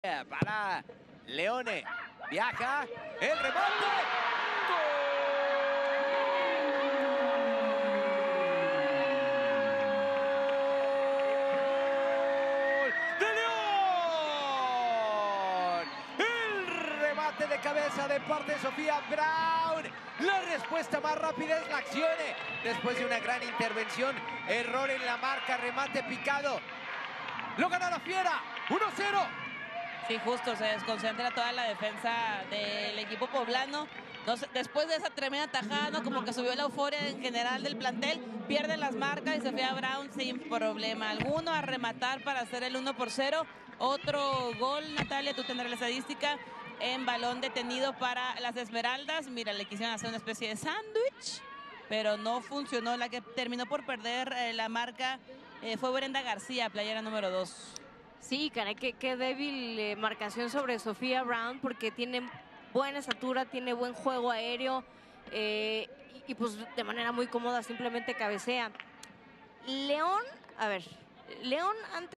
Para Leone, viaja, el remate, ¡gol de León! El remate de cabeza de parte de Sofía Brown. La respuesta más rápida es la acción. Después de una gran intervención, error en la marca, remate picado. Lo gana la Fiera, 1-0. Sí, justo, se desconcentra toda la defensa del equipo poblano. Después de esa tremenda tajada, ¿no? Como que subió la euforia en general del plantel, pierde las marcas y Sofía Brown sin problema alguno a rematar para hacer el 1-0. Otro gol, Natalia, tú tendrás la estadística, en balón detenido para las Esmeraldas. Mira, le quisieron hacer una especie de sándwich, pero no funcionó. La que terminó por perder la marca fue Brenda García, playera número 2. Sí, caray, qué débil marcación sobre Sofía Brown, porque tiene buena estatura, tiene buen juego aéreo y pues de manera muy cómoda simplemente cabecea. León, a ver, León antes